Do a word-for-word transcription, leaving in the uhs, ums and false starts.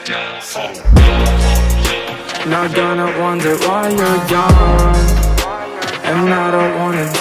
Not gonna wonder why you're gone, and I don't wanna